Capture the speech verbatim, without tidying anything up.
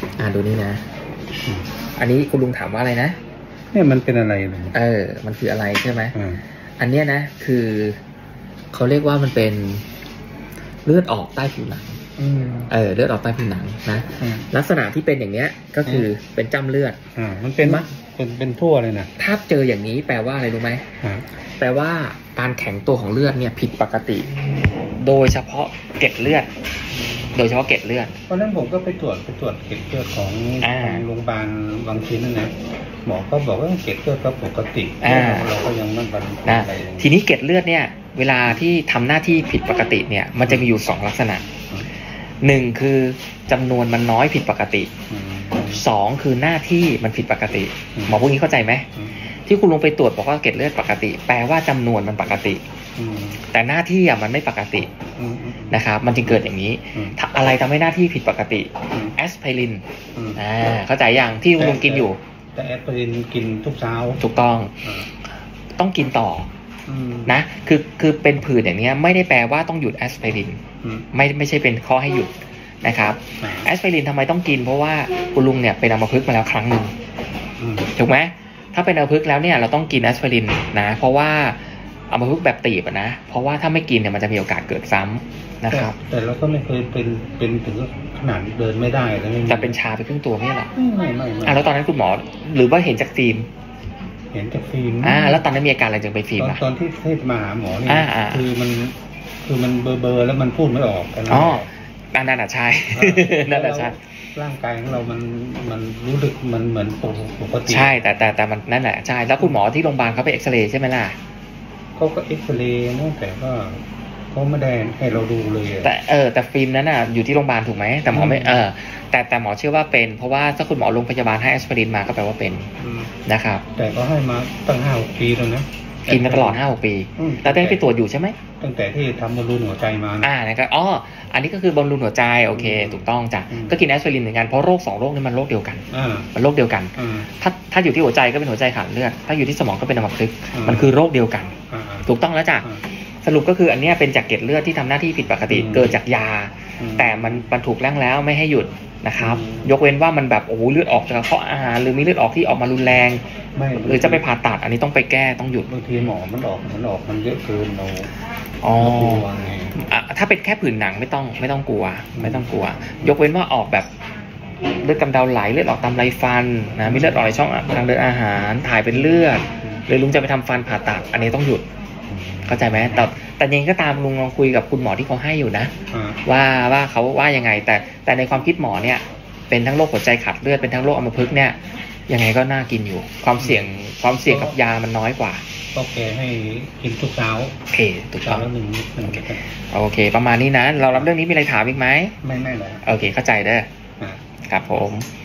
อ่าดูนี่นะอันนี้คุณลุงถามว่าอะไรนะเนี่ยมันเป็นอะไรเลยเออมันคืออะไรใช่ไหมอ, อันเนี้ยนะคือเขาเรียกว่ามันเป็นเลือดออกใต้ผิวหนังเออเลือดออกใต้ผิวหนังนะลักษณะที่เป็นอย่างเนี้ยก็คือเป็นจ้ำเลือดอ่ามันเป็นมะเป็นเป็นทั่วเลยนะถ้าเจออย่างนี้แปลว่าอะไรรู้ไหมแปลว่าการแข็งตัวของเลือดเนี่ยผิดปกติโดยเฉพาะเกล็ดเลือดโดยเฉพาะเกล็ดเลือดเพราะนั้นผมก็ไปตรวจไปตรวจเกล็ดเลือดของโรงพยาบาลบางทีนั่นนะหมอก็บอกว่าเกล็ดเลือดก็ปกติเราก็ยังไม่บรรลุอะไรทีนี้เกล็ดเลือดเนี่ยเวลาที่ทำหน้าที่ผิดปกติเนี่ยมันจะมีอยู่สองลักษณะหนึ่งคือจำนวนมันน้อยผิดปกติสองคือหน้าที่มันผิดปกติหมอพวกนี้เข้าใจไหมที่คุณลงไปตรวจบอกว่าเกล็ดเลือดปกติแปลว่าจำนวนมันปกติแต่หน้าที่อ่ะมันไม่ปกตินะครับมันจึงเกิดอย่างนี้อะไรทำให้หน้าที่ผิดปกติแอสไพรินอ่าเข้าใจอย่างที่คุณลุงกินอยู่แต่แอสไพรินกินทุกเช้าถูกต้องต้องกินต่อนะคือคือเป็นผื่นอย่างนี้ไม่ได้แปลว่าต้องหยุดแอสไพรินไม่ไม่ใช่เป็นข้อให้หยุดนะครับแอสไพรินทำไมต้องกินเพราะว่าคุณลุงเนี่ยเป็นอัมพฤกษ์มาแล้วครั้งหนึ่งถูกไหมถ้าเป็นอัมพฤกษ์แล้วเนี่ยเราต้องกินแอสไพรินนะเพราะว่าอัมพฤกษ์แบบตีบนะเพราะว่าถ้าไม่กินเนี่ยมันจะมีโอกาสเกิดซ้ำนะครับแต่เราก็ไม่เคยเป็นเป็นถึงขนาดเดินไม่ได้แล้วแต่เป็นชาไปครึ่งตัวไม่หรอไม่ไม่ไม่อ่ะแล้วตอนนั้นคุณหมอหรือว่าเห็นจากฟิล์มเห็นจากฟิล์มอ่าแล้วตอนนั้นมีอาการอะไรจึงไปฟิล์มอ่ะตอนที่ที่มาหาหมอเนี่ยคือมันคือมันเบอร์เบอร์แล้วมันพูดไม่ออกกันอ๋อนั่นน่ะใช่นั่นน่ะใช่ร่างกายของเรามันมันรู้สึกมันเหมือนปกติใช่แต่แต่แต่มันนั่นแหละใช่แล้วคุณหมอที่โรงพยาบาลเขาไปเอ็กซเรย์ใช่ไหมล่ะเขาก็เอ็กซเรย์นะแต่ก็เขาไม่ได้ให้เราดูเลยแต่เออแต่ฟิล์มนั้นน่ะอยู่ที่โรงพยาบาลถูกไหมแต่หมอไม่เออแต่แต่หมอเชื่อว่าเป็นเพราะว่าถ้าคุณหมอโรงพยาบาลให้แอสไพรินมาก็แปลว่าเป็นนะครับแต่ก็ให้มาตั้งห้าหกปีแล้วนะกินมาตลอดห้าหกปีแล้วได้ไปตรวจอยู่ใช่ไหมตั้งแต่ที่ทำบอลลูนหัวใจมาอ่านะครับอ๋ออันนี้ก็คือบอลลูนหัวใจโอเคถูกต้องจ้ะก็กินแอสไพรินเหมือนกันเพราะโรคสองโรคนี้มันโรคเดียวกันมันโรคเดียวกันถ้าถ้าอยู่ที่หัวใจก็เป็นหัวใจขาดเลือดถ้าอยู่ที่สมองก็เป็นอัมพฤกษ์มันคือโรคเดียวกันถูกต้องแล้วจ้ะสรุปก็คืออันนี้เป็นจากเกล็ดเลือดที่ทำหน้าที่ผิดปกติเกิดจากยาแต่มันมันถูกแล้งแล้วไม่ให้หยุดนะครับยกเว้นว่ามันแบบโอ้โหเลือดออกจากกระเพาะอาหารหรือมีเลือดออกที่ออกมารุนแรงหรือจะไปผ่าตัดอันนี้ต้องไปแก้ต้องหยุดบางทีหมอมันออกมันออกมันเยอะเกินเราอ๋อถ้าเป็นแค่ผื่นหนังไม่ต้องไม่ต้องกลัวไม่ต้องกลัวยกเว้นว่าออกแบบเลือดกำเดาไหลเลือดออกตามไรฟันนะมีเลือดออกในช่องทางเดินอาหารถ่ายเป็นเลือดหรือลุงจะไปทำฟันผ่าตัดอันนี้ต้องหยุดเข้าใจไหมแต่แต่ยังก็ตามลุงลองคุยกับคุณหมอที่เขาให้อยู่นะว่าว่าเขาว่ายังไงแต่แต่ในความคิดหมอเนี่ยเป็นทั้งโรคหัวใจขาดเลือดเป็นทั้งโรคอัมพฤกษ์เนี่ยยังไงก็น่ากินอยู่ความเสี่ยงความเสี่ยงกับยามันน้อยกว่าโอเคให้กินทุกเช้าโอเคทุกเช้าแล้วหนึ่งโอเคประมาณนี้นะเรารับเรื่องนี้มีอะไรถามอีกไหมไม่ไม่เลยโอเคเข้าใจเด้อครับผม